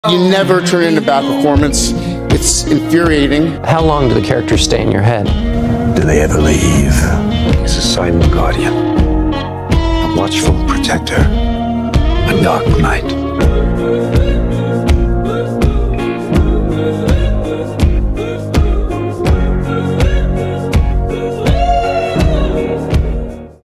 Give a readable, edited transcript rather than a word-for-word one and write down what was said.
You never turn in a bad performance. It's infuriating. How long do the characters stay in your head? Do they ever leave? He's a silent guardian, a watchful protector, a dark knight.